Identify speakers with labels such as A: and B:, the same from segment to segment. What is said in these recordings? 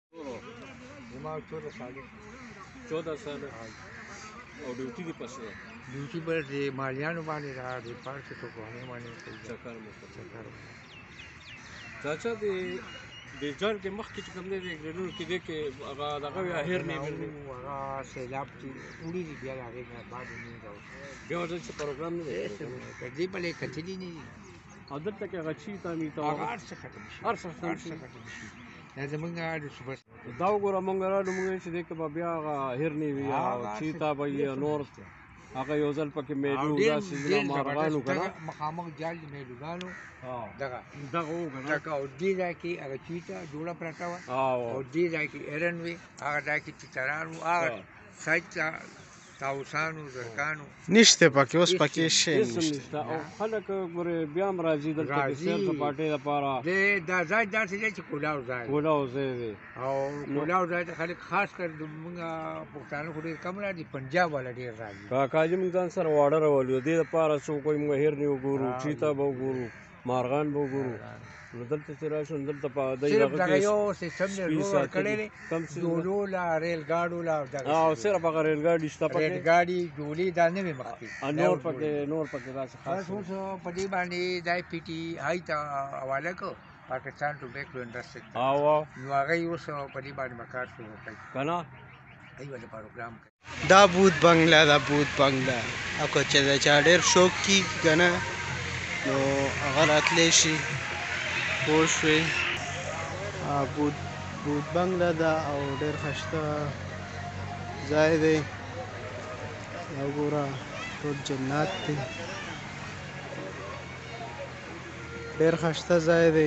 A: زما 14 سال
B: 14 سال او ډیوټي دی پسې
A: ډیوټي پر دې مالیانو باندې را دي پارک ته کوونه باندې
B: چکر مو چاچا دی د ځان کې مخ کې کوم دی ګرینو کې دی کې هغه دغه هیر نه ویل
A: هغه سیلاب چې وړي دی بیا هغه نه بعد نه دا
B: بیا ورته چې پروګرام نه دی
A: کدی په لې کتلی نه
B: عادت ته کې غچی تا می ته
A: هغه څه ختم شي
B: هر څه ختم شي
A: دا زمونږ د صبح
B: دا وګوره مونږ راځو مونږ چې دی کې بیا هغه هیر نه وی او چې تا به نور هغه یو ځل پکې میلو داسې مارغانو کنه
A: مخامخ جال میلوګانو دغه
B: وګنه
A: دغه او دې ځای کې هغه چیتا جوړه پراته وه او دې ځای کې ایرن وي هغه ځای کې چیتران وو هغه سایډ تاوسانو زرکانو
C: نشته پکې اوس پکې شی
B: نشته او خلک ګوره بیا هم راځي دلته کې سیر سپاټې لپاره
A: دا ځای داسې دی چې کولاو ځای
B: دی
A: او کولاو ځای ته خلک خاص کر موږ پښتانه خو ډېر کم راځي پنجاب والا ډېر راځي
B: کاکاجي موږ ځان سره واړه راولو دې لپاره څوک وایي موږ هیر نه وګورو چیتا به وګورو مارغان به وګورو نو دلته چې راشو دلته په دې
A: دغه یو سیستم دی روډ کړی دی جوړو لا ریل ګاډو لا
B: او صرف هغه ریل ګاډي شته پکې
A: ریل ګاډي جوړي دا نه وي مخکې
B: نور پکې داسې خاص
A: اوس په دې باندې دای پی ټي هاي ته حواله کو پاکستان ټوبیکو انډسټری
B: او
A: نو هغه اوس په دې باندې مکار شروع کړي
B: کنه
A: ایوه پروګرام
C: دا بود بنگلا اکو چې دا چا ډېر شوق کی کنه نو هغه راتلی شي پوه شوې بود بنگلا ده او ډېر ښایسته ځای دی دا وګوره ټول جنات دی ډېر ښایسته ځای دی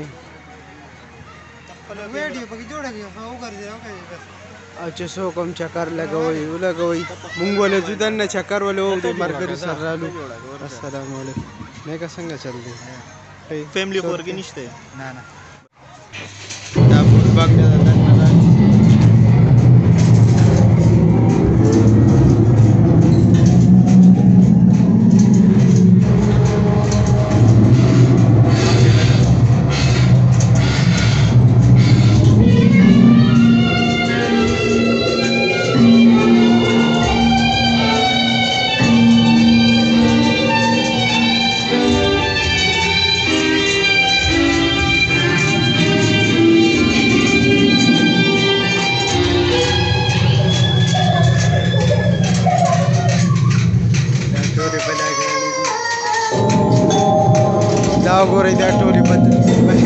C: او چې څوک هم چکر لګوي مونږ ولې ځو دننه چکر ولې وو د ملګري سره رالو السلام علیکم نیکه څنګه چل دی
D: فیملی خورګي نشته
A: نه
C: دا بود بنگلا ده دننه دا وګورئ دا ټولې بدلې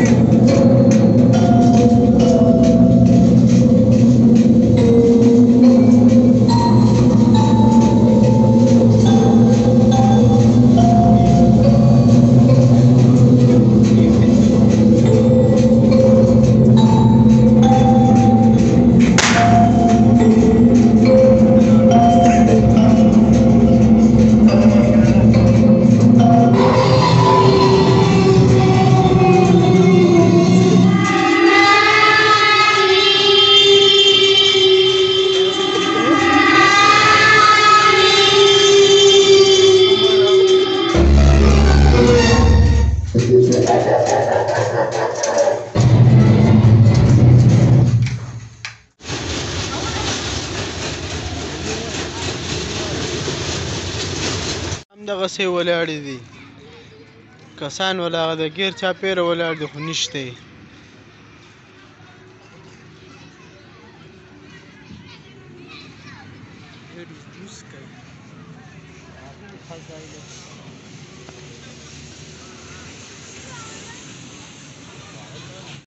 C: همدغسې ولاړې دي کسان ولاغه د ګیر چاپېره ولاړ دي خو نشته یې
A: جوس کوي